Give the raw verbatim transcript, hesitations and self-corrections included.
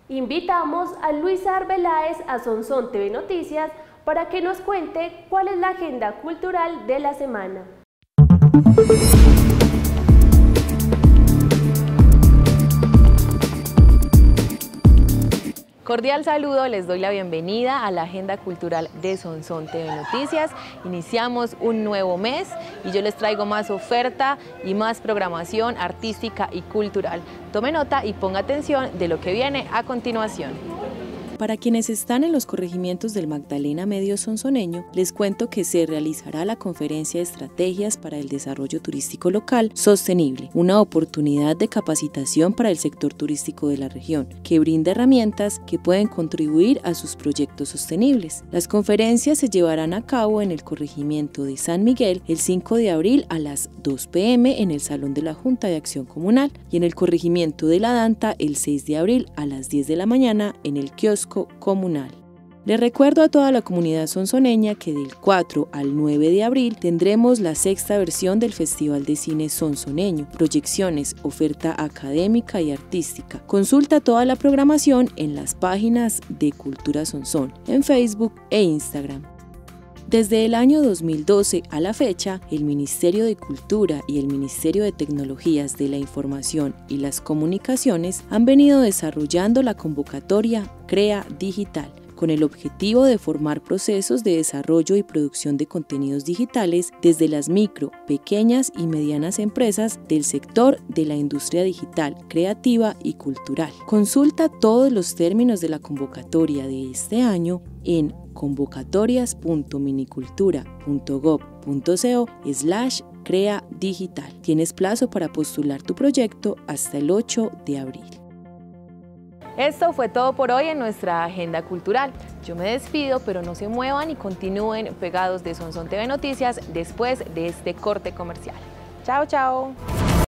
Invitamos a Luisa Arbeláez a Sonsón T V Noticias para que nos cuente cuál es la agenda cultural de la semana. Cordial saludo, les doy la bienvenida a la agenda cultural de Sonsón T V Noticias. Iniciamos un nuevo mes y yo les traigo más oferta y más programación artística y cultural. Tome nota y ponga atención de lo que viene a continuación. Para quienes están en los corregimientos del Magdalena Medio Sonsoneño, les cuento que se realizará la conferencia de estrategias para el desarrollo turístico local sostenible, una oportunidad de capacitación para el sector turístico de la región, que brinda herramientas que pueden contribuir a sus proyectos sostenibles. Las conferencias se llevarán a cabo en el corregimiento de San Miguel el cinco de abril a las dos pe eme en el Salón de la Junta de Acción Comunal y en el corregimiento de La Danta el seis de abril a las diez de la mañana en el kiosco comunal. Les recuerdo a toda la comunidad sonsoneña que del cuatro al nueve de abril tendremos la sexta versión del Festival de Cine Sonsoneño, proyecciones, oferta académica y artística. Consulta toda la programación en las páginas de Cultura Sonsón, en Facebook e Instagram. Desde el año dos mil doce a la fecha, el Ministerio de Cultura y el Ministerio de Tecnologías de la Información y las Comunicaciones han venido desarrollando la convocatoria CREA Digital, con el objetivo de formar procesos de desarrollo y producción de contenidos digitales desde las micro, pequeñas y medianas empresas del sector de la industria digital, creativa y cultural. Consulta todos los términos de la convocatoria de este año en convocatorias punto minicultura punto gob punto co slash crea digital. Tienes plazo para postular tu proyecto hasta el ocho de abril. Esto fue todo por hoy en nuestra agenda cultural. Yo me despido, pero no se muevan y continúen pegados de Sonsón T V Noticias después de este corte comercial. Chao, chao.